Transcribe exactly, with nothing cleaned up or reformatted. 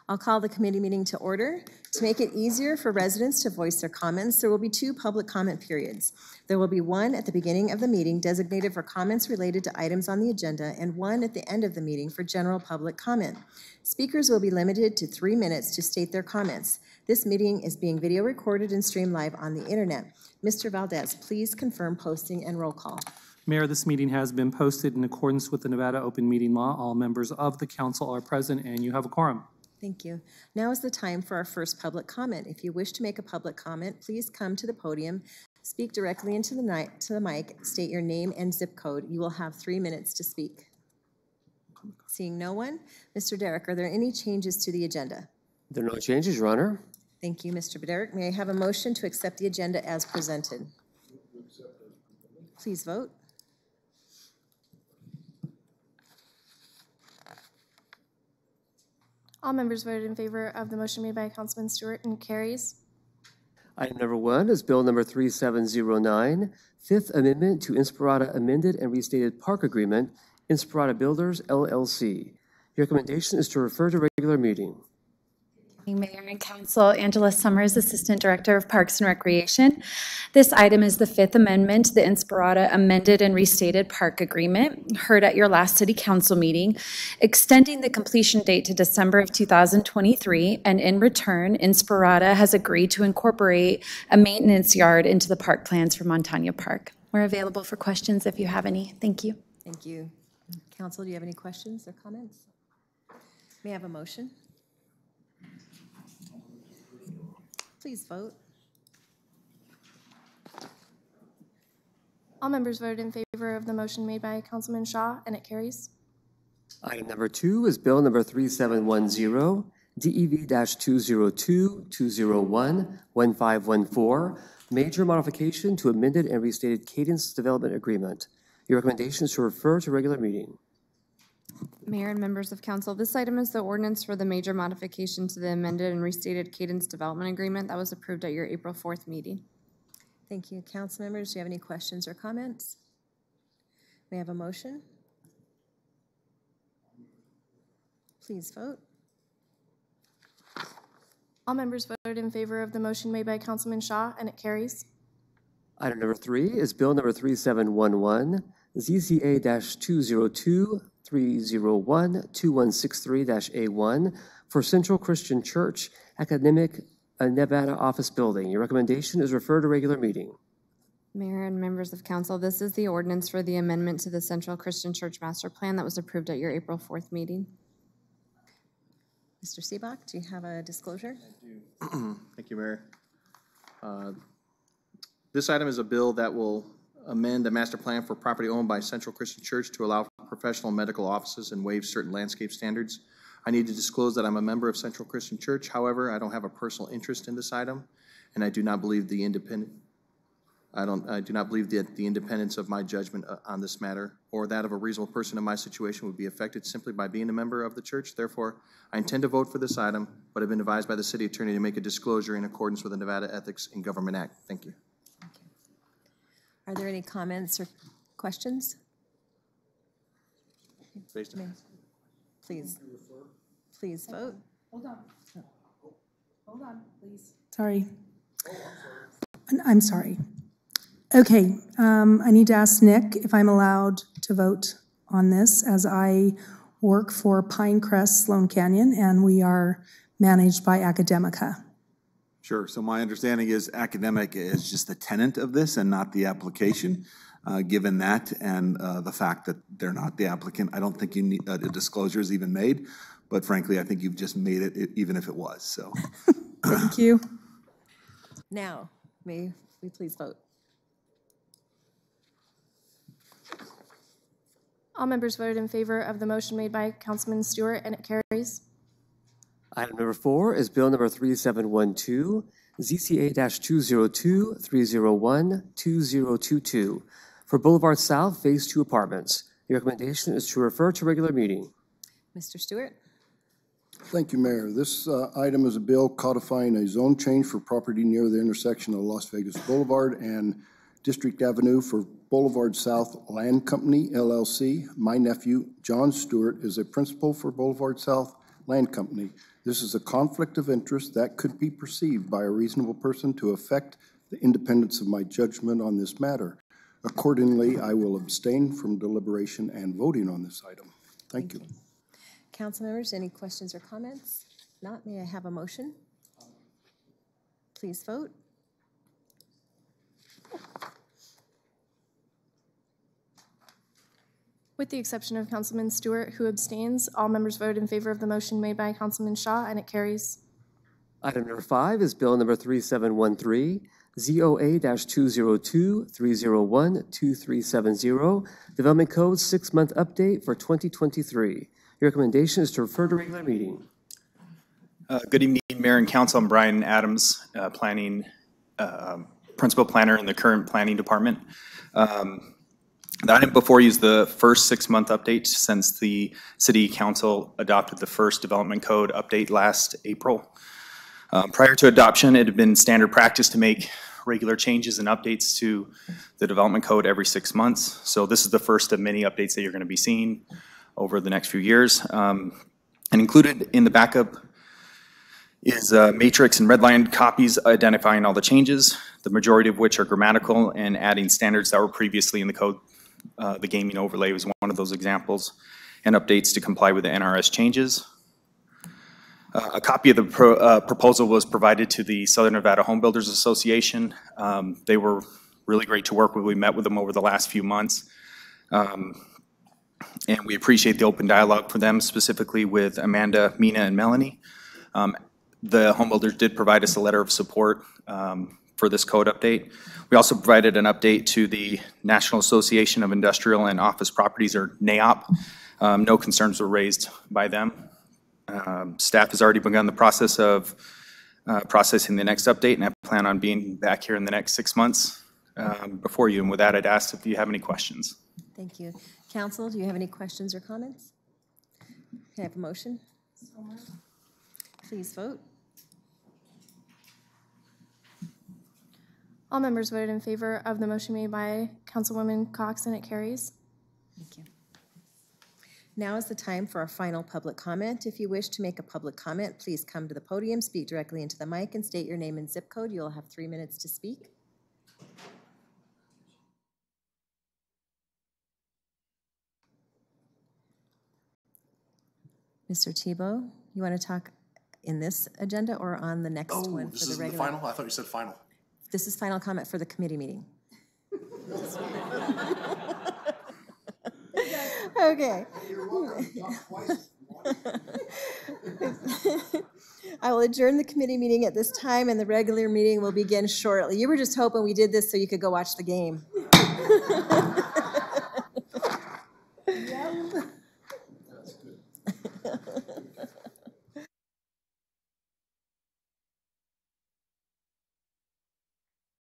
I'll call the committee meeting to order. To make it easier for residents to voice their comments, there will be two public comment periods. There will be one at the beginning of the meeting designated for comments related to items on the agenda and one at the end of the meeting for general public comment. Speakers will be limited to three minutes to state their comments. This meeting is being video recorded and streamed live on the internet. Mister Valdez, please confirm posting and roll call. Mayor, this meeting has been posted in accordance with the Nevada Open Meeting Law. All members of the council are present and you have a quorum. Thank you. Now is the time for our first public comment. If you wish to make a public comment, please come to the podium, speak directly into the, ni- to the mic, state your name and zip code. You will have three minutes to speak. Seeing no one, Mister Derrick, are there any changes to the agenda? There are no changes, Your Honor. Thank you, Mister Derrick. May I have a motion to accept the agenda as presented? Please vote. All members voted in favor of the motion made by Councilman Stewart and carries. Item number one is Bill number three seven zero nine, Fifth Amendment to Inspirada Amended and Restated Park Agreement, Inspirada Builders, L L C. Your recommendation is to refer to regular meeting. Mayor and Council, Angela Summers, Assistant Director of Parks and Recreation. This item is the Fifth Amendment to the Inspirada Amended and Restated Park Agreement, heard at your last City Council meeting, extending the completion date to December of two thousand twenty-three, and in return, Inspirada has agreed to incorporate a maintenance yard into the park plans for Montana Park. We're available for questions if you have any. Thank you. Thank you. Council, do you have any questions or comments? May I have a motion? Please vote. All members voted in favor of the motion made by Councilman Shaw, and it carries. Item number two is Bill number three seven one zero, D E V two zero two, two zero one, one five one four, Major Modification to Amended and Restated Cadence Development Agreement. Your recommendation is to refer to regular meeting. Mayor and members of council, this item is the ordinance for the major modification to the amended and restated Cadence Development Agreement that was approved at your April fourth meeting. Thank you. Council members, do you have any questions or comments? May I have a motion? Please vote. All members voted in favor of the motion made by Councilman Shaw, and it carries. Item number three is Bill number three seven one one, Z C A two zero two, three zero one, two one six three A one for Central Christian Church Academic Nevada Office Building. Your recommendation is refer to regular meeting. Mayor and members of council, this is the ordinance for the amendment to the Central Christian Church Master Plan that was approved at your April fourth meeting. Mister Seebach, do you have a disclosure? I do. Thank you, Mayor. Uh, this item is a bill that will amend the master plan for property owned by Central Christian Church to allow professional medical offices and waive certain landscape standards. I need to disclose that I'm a member of Central Christian Church. However, I don't have a personal interest in this item, and I do not believe the independent. I don't. I do not believe that the independence of my judgment on this matter or that of a reasonable person in my situation would be affected simply by being a member of the church. Therefore, I intend to vote for this item, but have been advised by the city attorney to make a disclosure in accordance with the Nevada Ethics in Government Act. Thank you. Thank you. Are there any comments or questions? Based on Please, please vote. Hold on. Hold on, please. Sorry. I'm sorry. Okay, um, I need to ask Nick if I'm allowed to vote on this, as I work for Pinecrest Sloan Canyon, and we are managed by Academica. Sure. So my understanding is Academic is just the tenant of this and not the application. Uh, given that and uh, the fact that they're not the applicant, I don't think you need, uh, the disclosure is even made. But frankly, I think you've just made it, even if it was. So, thank you. Now, may we please vote? All members voted in favor of the motion made by Councilman Stewart, and it carries. Item number four is Bill number three seven one two, Z C A two zero two, three zero one, two zero two two for Boulevard South Phase two Apartments. Your recommendation is to refer to regular meeting. Mister Stewart. Thank you, Mayor. This uh, item is a bill codifying a zone change for property near the intersection of Las Vegas Boulevard and District Avenue for Boulevard South Land Company, L L C. My nephew, John Stewart, is a principal for Boulevard South Land Company. This is a conflict of interest that could be perceived by a reasonable person to affect the independence of my judgment on this matter. Accordingly, I will abstain from deliberation and voting on this item. Thank you. Council members, any questions or comments? Not, may I have a motion? Please vote. With the exception of Councilman Stewart, who abstains, all members voted in favor of the motion made by Councilman Shaw, and it carries. Item number five is Bill number three seven one three, Z O A two zero two, three zero one, two three seven zero, Development Code six-month update for twenty twenty-three. Your recommendation is to refer to regular meeting. Uh, good evening, Mayor and Council. I'm Brian Adams, uh, planning uh, principal planner in the current planning department. Um, the item before you is the first six-month update since the City Council adopted the first development code update last April. Um, prior to adoption, it had been standard practice to make regular changes and updates to the development code every six months. So this is the first of many updates that you're going to be seeing over the next few years. Um, and included in the backup is uh, matrix and redlined copies identifying all the changes, the majority of which are grammatical and adding standards that were previously in the code. Uh, the gaming overlay was one of those examples, and updates to comply with the N R S changes. Uh, a copy of the pro, uh, proposal was provided to the Southern Nevada Home Builders Association. Um, they were really great to work with. We met with them over the last few months. Um, and we appreciate the open dialogue for them, specifically with Amanda, Mina, and Melanie. Um, the home builders did provide us a letter of support um, for this code update. We also provided an update to the National Association of Industrial and Office Properties, or N A O P. Um, no concerns were raised by them. Um, staff has already begun the process of uh, processing the next update, and I plan on being back here in the next six months um, before you. And with that, I'd ask if you have any questions. Thank you. Council, do you have any questions or comments? Can I have a motion? Please vote. All members voted in favor of the motion made by Councilwoman Cox, and it carries. Thank you. Now is the time for our final public comment. If you wish to make a public comment, please come to the podium, speak directly into the mic, and state your name and zip code. You'll have three minutes to speak. Mister Tebow, you want to talk in this agenda or on the next Oh, one for this the is the regular? final? I thought you said final. This is final comment for the committee meeting. Okay. I will adjourn the committee meeting at this time, and the regular meeting will begin shortly. You were just hoping we did this so you could go watch the game.